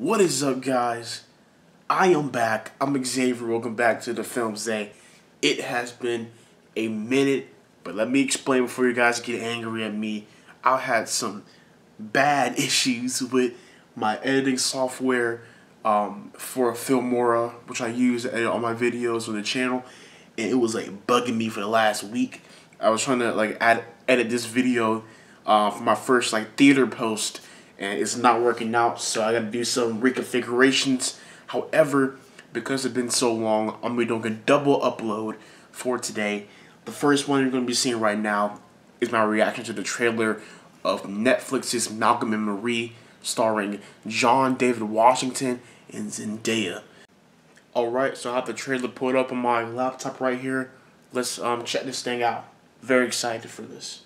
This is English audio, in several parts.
What is up, guys? I am back. I'm Xavier. Welcome back to the Film Zay. It has been a minute, but let me explain before you guys get angry at me. I had some bad issues with my editing software for Filmora, which I use to edit all my videos on the channel, and it was like bugging me for the last week. I was trying to edit this video for my first theater post, and it's not working out, so I gotta do some reconfigurations. However, because it's been so long, I'm gonna be doing a double upload for today. The first one you're gonna be seeing right now is my reaction to the trailer of Netflix's Malcolm and Marie, starring John David Washington and Zendaya. Alright, so I have the trailer put up on my laptop right here. Let's check this thing out. Very excited for this.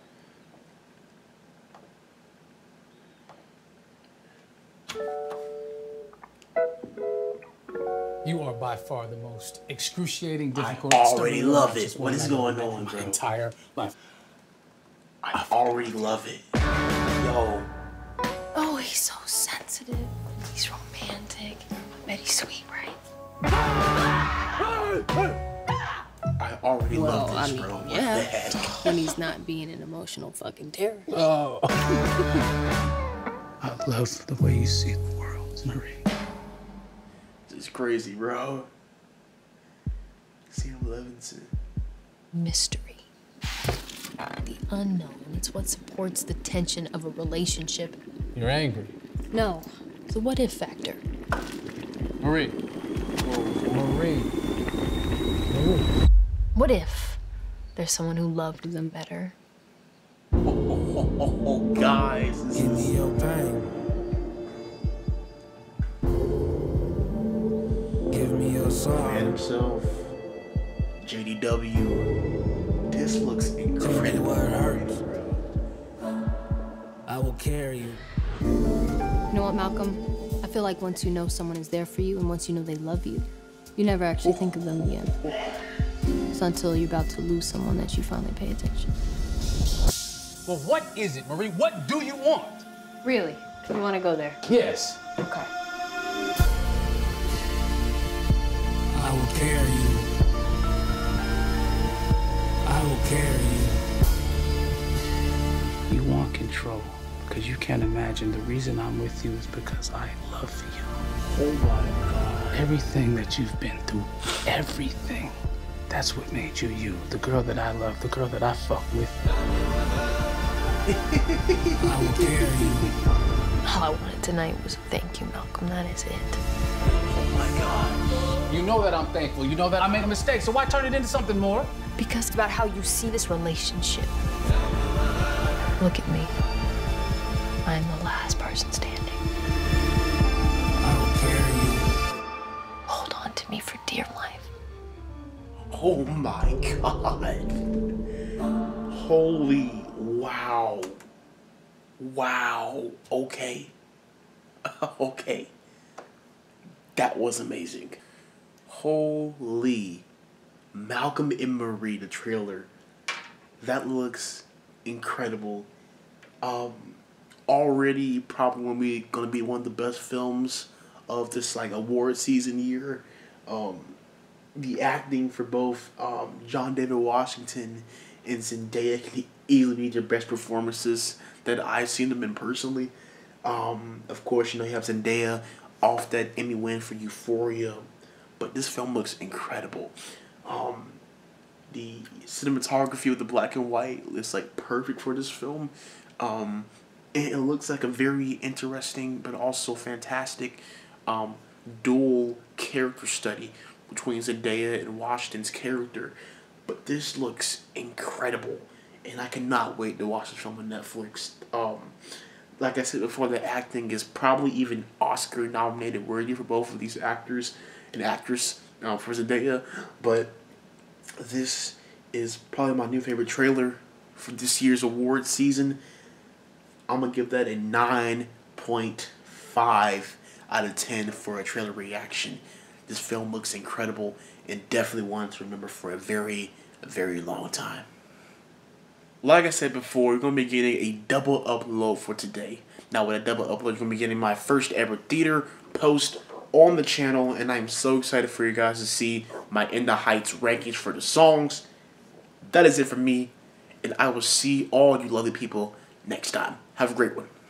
You are by far the most excruciating, difficult. I already love it. What is going on, bro? My entire life. I already love it. Yo. Oh, he's so sensitive. He's romantic. I bet he's sweet, right? I already love this, bro. What the heck? When he's not being an emotional fucking terrorist. Oh. I love the way you see the world, Marie. This is crazy, bro. Sam Levinson. Mystery. The unknown. It's what supports the tension of a relationship. You're angry. No. The what if factor. Marie. Marie. What if there's someone who loved them better? Oh, guys. Give me your pain. Give me your soul. Man himself. JDW. This looks incredible. What hurts. I will carry you. You know what, Malcolm? I feel like once you know someone is there for you and once you know they love you, you never actually think of them again. It's until you're about to lose someone that you finally pay attention. Well, what is it, Marie? What do you want? Really? You want to go there? Yes. Okay. I will carry you. I will carry you. You want control because you can't imagine the reason I'm with you is because I love you. Oh my God. Everything that you've been through, everything. That's what made you you. The girl that I love, the girl that I fuck with. I will carry you. All I wanted tonight was a thank you, Malcolm. That is it. Oh my God. You know that I'm thankful. You know that I made a mistake, so why turn it into something more? Because it's about how you see this relationship. Look at me. I'm the last person standing. I will carry you. Hold on to me for dear life. Oh my God. Holy wow. Wow. Okay. Okay. That was amazing. Holy. Malcolm and Marie, the trailer. That looks incredible. Already probably gonna be one of the best films of this award season year. The acting for both John David Washington and Zendaya can easily be their best performances that I've seen them in personally. Of course, you have Zendaya off that Emmy win for Euphoria, but this film looks incredible. The cinematography with the black and white is perfect for this film. And it looks like a very interesting but also fantastic dual character study between Zendaya and Washington's character. But this looks incredible, and I cannot wait to watch this film on Netflix. Like I said before, the acting is probably even Oscar nominated worthy for both of these actors and actress for Zendaya. But this is probably my new favorite trailer for this year's award season. I'm going to give that a 9.5 out of 10 for a trailer reaction. This film looks incredible and definitely one to remember for a very, very long time. Like I said before, we're going to be getting a double upload for today. Now with a double upload, you're going to be getting my first ever theater post on the channel, and I'm so excited for you guys to see my In the Heights rankings for the songs. That is it for me, and I will see all you lovely people next time. Have a great one.